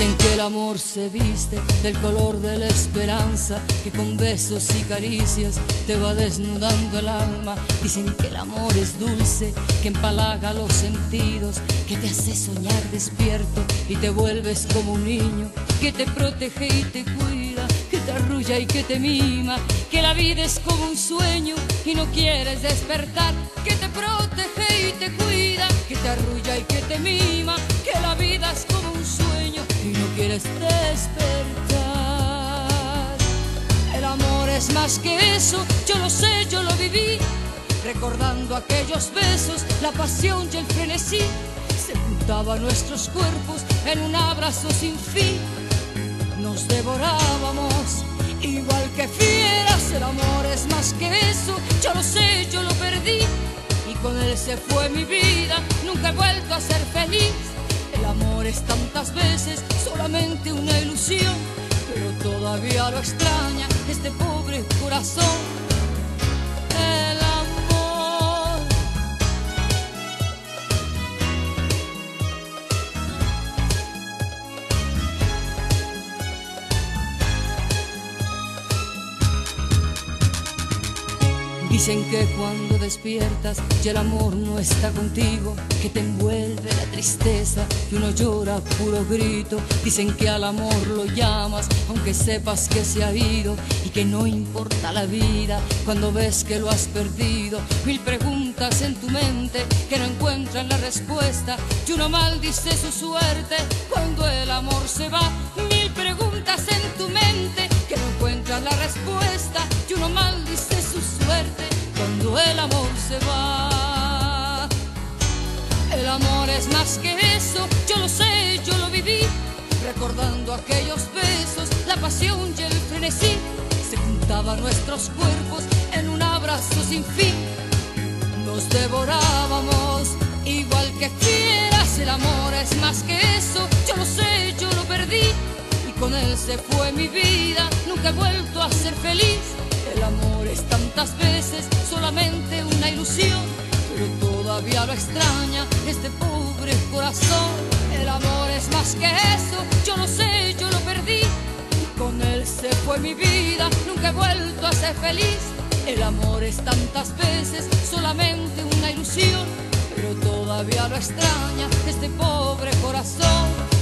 Dicen que el amor se viste del color de la esperanza, que con besos y caricias te va desnudando el alma. Dicen que el amor es dulce, que empalaga los sentidos, que te hace soñar despierto y te vuelves como un niño, que te protege y te cuida, que te arrulla y que te mima, que la vida es como un sueño y no quieres despertar, que te protege y te cuida, que te arrulla y que te mima, que la vida es como un sueño y no quieres despertar. El amor es más que eso, yo lo sé, yo lo viví, recordando aquellos besos, la pasión y el frenesí. Se juntaban nuestros cuerpos en un abrazo sin fin, nos devorábamos igual que fieras. El amor es más que eso, yo lo sé, yo lo perdí, y con él se fue mi vida, nunca he vuelto a ser feliz. El amor es tantas veces solamente una ilusión, pero todavía lo extraña este pobre corazón. El amor. Dicen que cuando despiertas y el amor no está contigo, que te envuelve la tristeza y uno llora a puro grito. Dicen que al amor lo llamas aunque sepas que se ha ido, y que no importa la vida cuando ves que lo has perdido. Mil preguntas en tu mente que no encuentran la respuesta, y uno maldice su suerte cuando el amor se va. Mil preguntas en tu mente que no encuentran la respuesta, y uno maldice su suerte cuando el amor se va. El amor es más que eso, yo lo sé, yo lo viví, recordando aquellos besos, la pasión y el frenesí. Se juntaban nuestros cuerpos en un abrazo sin fin, nos devorábamos igual que fieras. El amor es más que eso, yo lo sé, yo lo perdí, y con él se fue mi vida, nunca he vuelto a ser feliz. El amor es tantas veces solamente una ilusión, pero todavía lo extraña este pobre corazón. El amor es más que eso, yo lo sé, yo lo perdí, y con él se fue mi vida, nunca he vuelto a ser feliz. El amor es tantas veces solamente una ilusión, pero todavía lo extraña este pobre corazón.